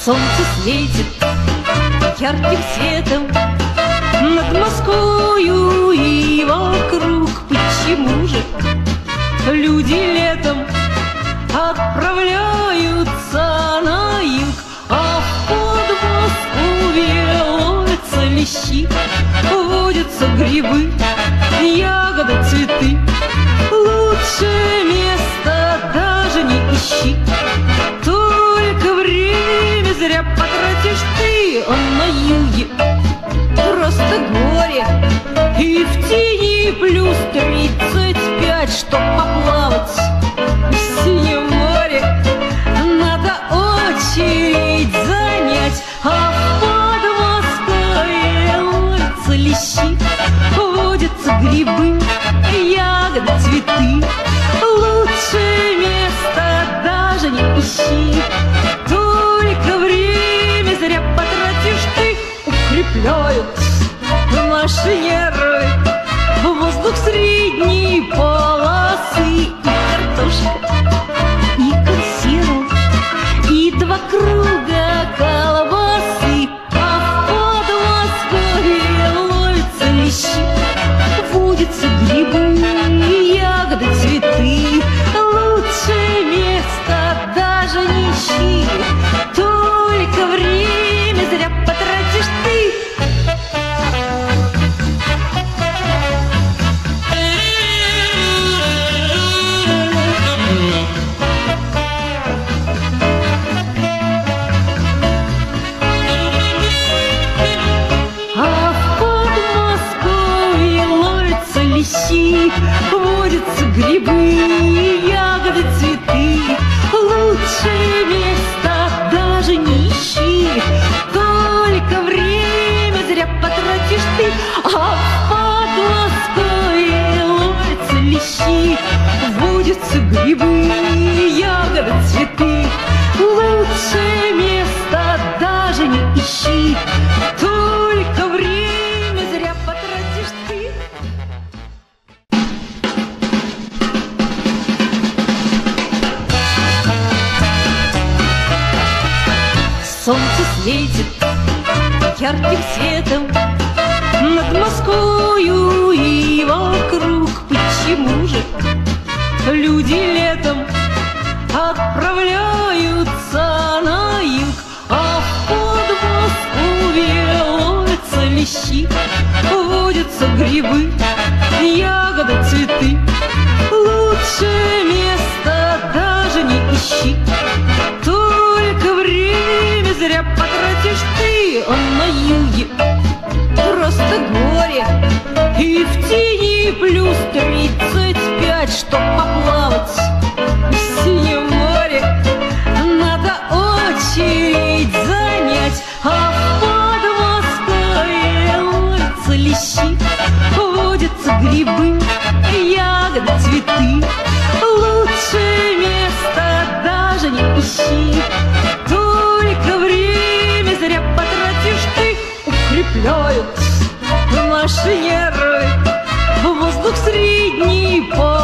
Солнце светит ярким светом над Москвою и вокруг. Почему же люди летом отправляются на юг, а в Подмосковье ловятся лещи, водятся грибы, ягоды, цветы? Лучше места даже не ищи, только время зря потратишь ты. А на юге просто горе, и в тени плюс 35. Чтоб поплавать в синем море, надо очередь занять, а в Подмосковье ловятся лещи, водятся грибы, ягоды, цветы. Лучше места даже не ищи, только время зря потратишь ты. Укрепляют наши нервы воздух средней полосы, и картошка, и консерв, и 2 круга колбасы. А в Подмосковье ловятся лещи, водятся грибы, ягоды, цветы. Лучше места даже не ищи, только время зря потратишь ты. Водятся грибы, ягоды, цветы. Лучше места даже не ищи, только время зря потратишь ты. А в Подмосковье ловятся лещи, водятся грибы, ягоды, цветы. Лучше места даже не ищи, только время зря потратишь ты. Солнце светит ярким светом над Москвою и вокруг. Почему же люди летом отправляются на юг, а в Подмосковье ловятся лещи, водятся грибы, ягоды, цветы? Лучше места даже не ищи, только время зря потратишь ты. А на юге просто горе, и в тени плюс 35. Чтоб поплавать в синем море, надо очередь занять, а в Подмосковье ловятся лещи, водятся грибы, ягоды, цветы. Лучше места даже не ищи, только время зря потратишь ты. Укрепляют наши нервы воздух средней полосы,